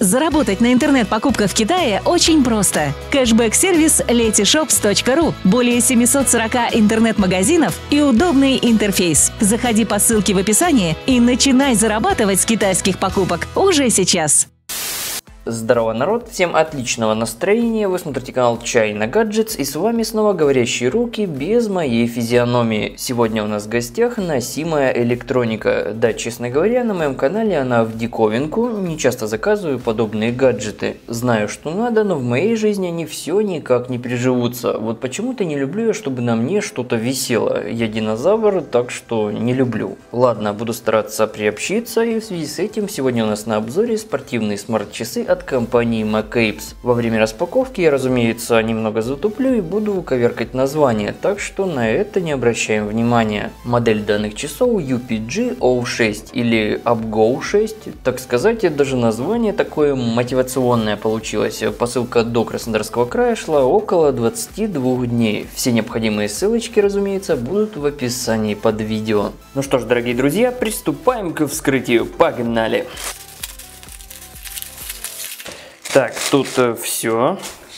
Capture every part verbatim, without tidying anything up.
Заработать на интернет-покупках в Китае очень просто. Кэшбэк-сервис letyshops точка ру, более семисот сорока интернет-магазинов и удобный интерфейс. Заходи по ссылке в описании и начинай зарабатывать с китайских покупок уже сейчас. Здорово, народ, всем отличного настроения, вы смотрите канал China Gadgets, и с вами снова говорящие руки без моей физиономии. Сегодня у нас в гостях носимая электроника. Да, честно говоря, на моем канале она в диковинку, не часто заказываю подобные гаджеты. Знаю, что надо, но в моей жизни они все никак не приживутся. Вот почему-то не люблю я, чтобы на мне что-то висело. Я динозавр, так что не люблю. Ладно, буду стараться приобщиться, и в связи с этим сегодня у нас на обзоре спортивные смарт-часы от компании Macapes. Во время распаковки я, разумеется, немного затуплю и буду коверкать название, так что на это не обращаем внимания. Модель данных часов ю пи джи о шесть или UpGo шесть, так сказать, даже название такое мотивационное получилось. Посылка до Краснодарского края шла около двадцати двух дней. Все необходимые ссылочки, разумеется, будут в описании под видео. Ну что ж, дорогие друзья, приступаем к вскрытию. Погнали! Так, тут э, все.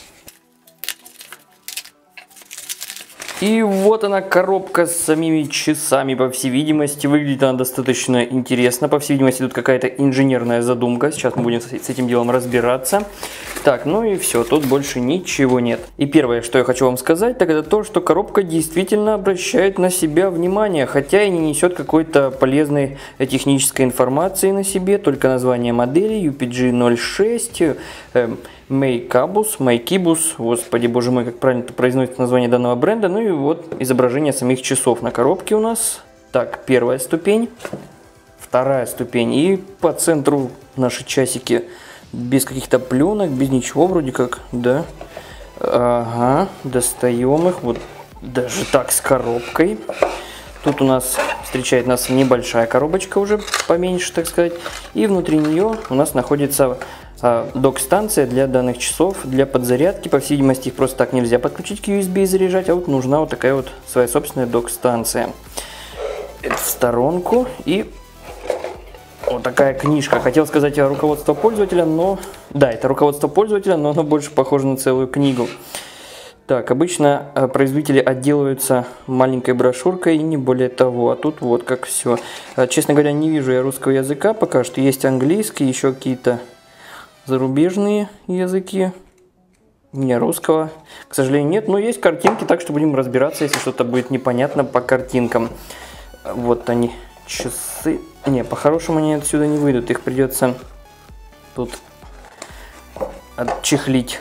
И вот она, коробка с самими часами, по всей видимости. Выглядит она достаточно интересно. По всей видимости, тут какая-то инженерная задумка. Сейчас мы будем с этим делом разбираться. Так, ну и все, тут больше ничего нет. И первое, что я хочу вам сказать, так это то, что коробка действительно обращает на себя внимание, хотя и не несет какой-то полезной технической информации на себе, только название модели ю пи джи ноль шесть, э, Macapes, Macapes, господи боже мой, как правильно произносится название данного бренда. Ну и вот изображение самих часов на коробке у нас. Так, первая ступень, вторая ступень, и по центру наши часики. Без каких-то пленок, без ничего вроде как, да. Ага, достаем их, вот даже так с коробкой. Тут у нас встречает нас небольшая коробочка уже поменьше, так сказать. И внутри нее у нас находится а, док-станция для данных часов, для подзарядки. По всей видимости, их просто так нельзя подключить к ю эс би и заряжать, а вот нужна вот такая вот своя собственная док-станция. Это в сторонку. И вот такая книжка. Хотел сказать руководство пользователя, но... Да, это руководство пользователя, но оно больше похоже на целую книгу. Так, обычно производители отделываются маленькой брошюркой и не более того. А тут вот как все. Честно говоря, не вижу я русского языка пока что. Есть английский, еще какие-то зарубежные языки. Не, русского, к сожалению, нет. Но есть картинки, так что будем разбираться, если что-то будет непонятно по картинкам. Вот они, часы... Не, по-хорошему они отсюда не выйдут, их придется тут отчехлить.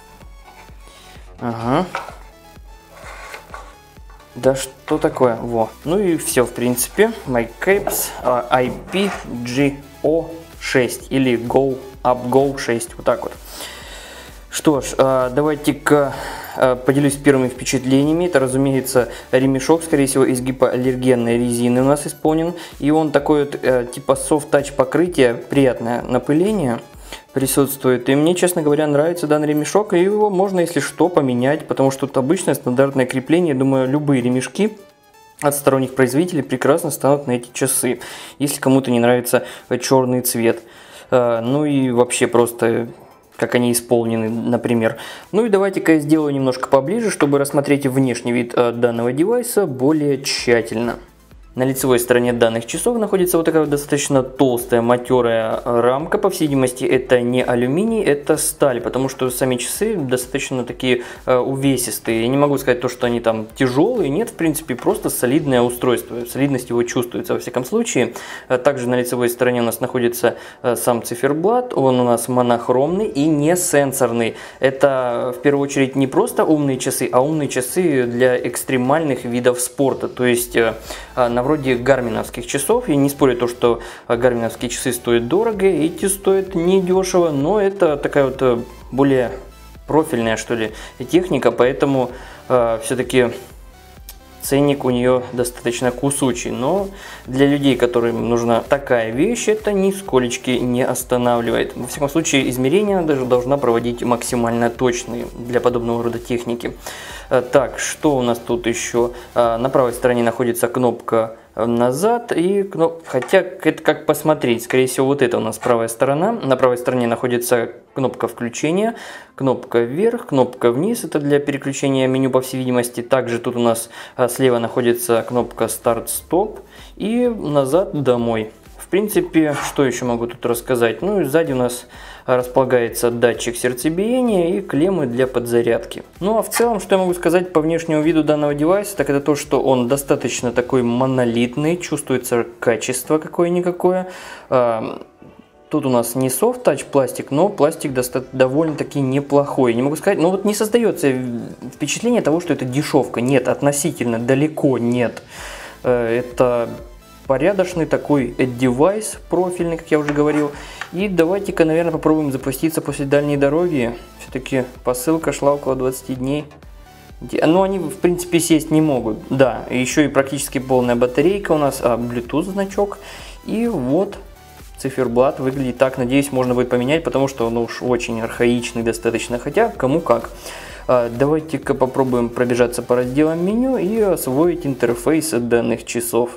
Ага. Да что такое? Во. Ну и все, в принципе. Macapes ай пи джи о шесть или Go UpGo шесть. Вот так вот. Что ж, давайте-ка поделюсь первыми впечатлениями. Это, разумеется, ремешок, скорее всего, из гипоаллергенной резины у нас исполнен. И он такой вот, типа soft-touch покрытие, приятное напыление присутствует. И мне, честно говоря, нравится данный ремешок. И его можно, если что, поменять, потому что тут обычное стандартное крепление. Думаю, любые ремешки от сторонних производителей прекрасно станут на эти часы, если кому-то не нравится черный цвет. Ну и вообще просто... как они исполнены, например. Ну и давайте-ка я сделаю немножко поближе, чтобы рассмотреть внешний вид данного девайса более тщательно. На лицевой стороне данных часов находится вот такая вот достаточно толстая матерая рамка. По всей видимости, это не алюминий, это сталь, потому что сами часы достаточно такие э, увесистые. Я не могу сказать то, что они там тяжелые, нет, в принципе, просто солидное устройство. Солидность его чувствуется во всяком случае. Также на лицевой стороне у нас находится э, сам циферблат, он у нас монохромный и не сенсорный. Это в первую очередь не просто умные часы, а умные часы для экстремальных видов спорта. То есть э, на вроде гарминовских часов. Я не спорю то, что гарминовские часы стоят дорого, эти стоят недешево, но это такая вот более профильная, что ли, техника, поэтому э, все-таки ценник у нее достаточно кусучий. Но для людей, которым нужна такая вещь, это нисколечки не останавливает. Во всяком случае, измерения она даже должна проводить максимально точные для подобного рода техники. Так, что у нас тут еще? На правой стороне находится кнопка назад, и кноп... хотя это как посмотреть, скорее всего вот это у нас правая сторона, на правой стороне находится кнопка включения, кнопка вверх, кнопка вниз, это для переключения меню по всей видимости, также тут у нас слева находится кнопка старт-стоп и назад домой. В принципе, что еще могу тут рассказать? Ну и сзади у нас располагается датчик сердцебиения и клеммы для подзарядки. Ну а в целом, что я могу сказать по внешнему виду данного девайса, так это то, что он достаточно такой монолитный, чувствуется качество какое-никакое. Тут у нас не софт-тач пластик, но пластик довольно-таки неплохой. Не могу сказать, но вот не создается впечатление того, что это дешевка. Нет, относительно далеко нет. Это порядочный такой девайс профильный, как я уже говорил. И давайте-ка, наверное, попробуем запуститься после дальней дороги. Все-таки посылка шла около двадцати дней. Но они, в принципе, сесть не могут. Да, еще и практически полная батарейка у нас, а, Bluetooth значок. И вот циферблат выглядит так. Надеюсь, можно будет поменять, потому что он уж очень архаичный достаточно. Хотя, кому как. Давайте-ка попробуем пробежаться по разделам меню и освоить интерфейс данных часов.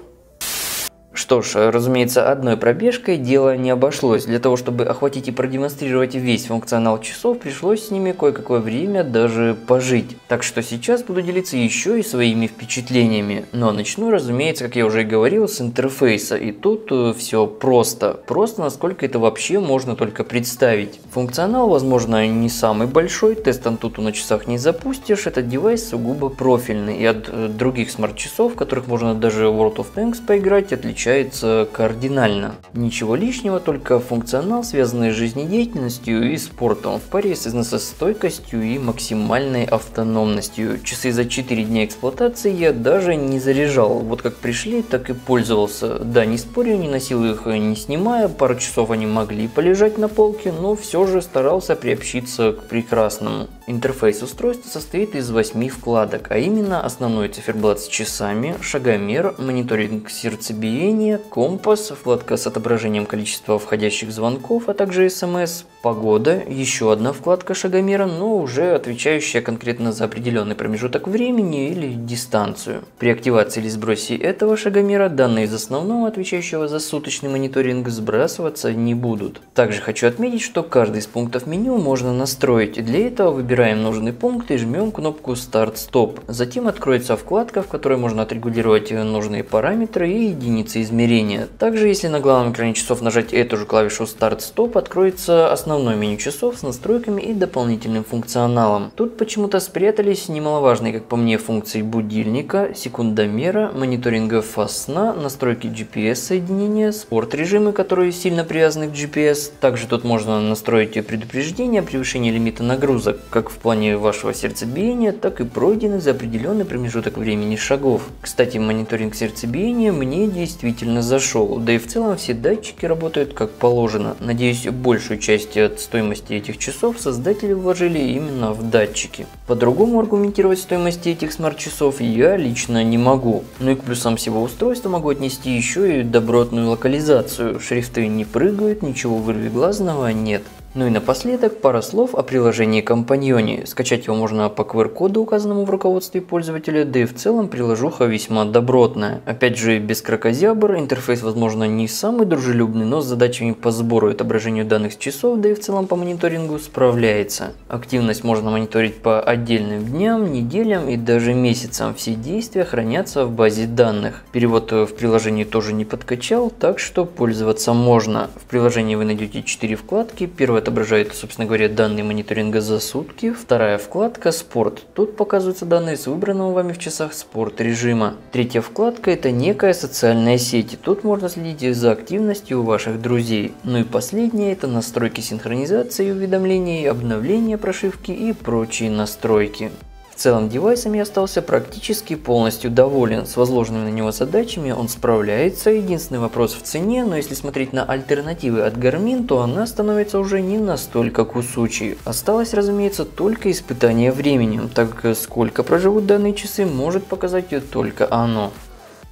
Что ж, разумеется, одной пробежкой дело не обошлось. Для того, чтобы охватить и продемонстрировать весь функционал часов, пришлось с ними кое-какое время даже пожить. Так что сейчас буду делиться еще и своими впечатлениями. Но начну, разумеется, как я уже и говорил, с интерфейса. И тут все просто. Просто, насколько это вообще можно только представить. Функционал, возможно, не самый большой. Тест Antutu на часах не запустишь. Этот девайс сугубо профильный. И от других смарт-часов, в которых можно даже в World of Tanks поиграть, отличается кардинально. Ничего лишнего, только функционал, связанный с жизнедеятельностью и спортом, в паре с износостойкостью и максимальной автономностью. Часы за четыре дня эксплуатации я даже не заряжал. Вот как пришли, так и пользовался. Да, не спорю, не носил их не снимая, пару часов они могли полежать на полке, но все же старался приобщиться к прекрасному. Интерфейс устройства состоит из восьми вкладок, а именно основной циферблат с часами, шагомер, мониторинг сердцебиения, компас, вкладка с отображением количества входящих звонков, а также смс, погода, еще одна вкладка шагомера, но уже отвечающая конкретно за определенный промежуток времени или дистанцию. При активации или сбросе этого шагомера данные из основного, отвечающего за суточный мониторинг, сбрасываться не будут. Также хочу отметить, что каждый из пунктов меню можно настроить. Для этого выбираем нужный пункт и жмем кнопку старт-стоп. Затем откроется вкладка, в которой можно отрегулировать нужные параметры и единицы измерения. Также, если на главном экране часов нажать эту же клавишу старт-стоп, откроется основное меню часов с настройками и дополнительным функционалом. Тут почему-то спрятались немаловажные, как по мне, функции будильника, секундомера, мониторинга фаз сна, настройки джи пи эс соединения, спорт режимы, которые сильно привязаны к джи пи эс. Также тут можно настроить предупреждение о превышении лимита нагрузок, как в плане вашего сердцебиения, так и пройденных за определенный промежуток времени шагов. Кстати, мониторинг сердцебиения мне действительно зашел, да и в целом все датчики работают как положено. Надеюсь, большую часть от стоимости этих часов создатели вложили именно в датчики. По-другому аргументировать стоимость этих смарт-часов я лично не могу. Ну и к плюсам всего устройства могу отнести еще и добротную локализацию. Шрифты не прыгают, ничего вырвиглазного нет. Ну и напоследок пара слов о приложении Компаньоне. Скачать его можно по ку ар коду, указанному в руководстве пользователя, да и в целом приложуха весьма добротная. Опять же, без кракозябр, интерфейс, возможно, не самый дружелюбный, но с задачами по сбору и отображению данных с часов, да и в целом по мониторингу справляется. Активность можно мониторить по отдельным дням, неделям и даже месяцам. Все действия хранятся в базе данных. Перевод в приложении тоже не подкачал, так что пользоваться можно. В приложении вы найдете четыре вкладки. Первая отображает, собственно говоря, данные мониторинга за сутки. Вторая вкладка «Спорт». Тут показываются данные с выбранного вами в часах спорт режима. Третья вкладка – это некая социальная сеть. Тут можно следить за активностью ваших друзей. Ну и последняя – это настройки синхронизации уведомлений, обновления прошивки и прочие настройки. В целом девайсом я остался практически полностью доволен. С возложенными на него задачами он справляется. Единственный вопрос в цене, но если смотреть на альтернативы от Garmin, то она становится уже не настолько кусучей. Осталось, разумеется, только испытание временем, так как сколько проживут данные часы, может показать только оно.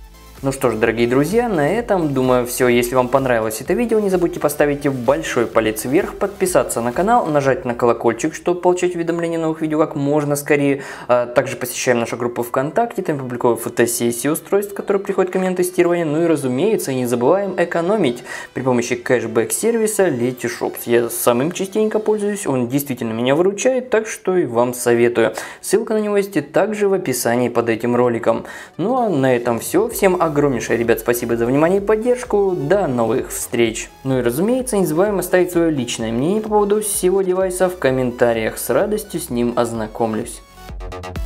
Ну что ж, дорогие друзья, на этом, думаю, все. Если вам понравилось это видео, не забудьте поставить большой палец вверх, подписаться на канал, нажать на колокольчик, чтобы получать уведомления новых видео как можно скорее. Также посещаем нашу группу ВКонтакте, там публикую фотосессии устройств, которые приходят ко мне на тестирование. Ну и разумеется, не забываем экономить при помощи кэшбэк-сервиса Letyshops. Я самым частенько пользуюсь, он действительно меня выручает, так что и вам советую. Ссылка на него есть также в описании под этим роликом. Ну а на этом все. Всем огромнейшее, ребят, спасибо за внимание и поддержку. До новых встреч. Ну и разумеется, не забываем оставить свое личное мнение по поводу всего девайса в комментариях. С радостью с ним ознакомлюсь.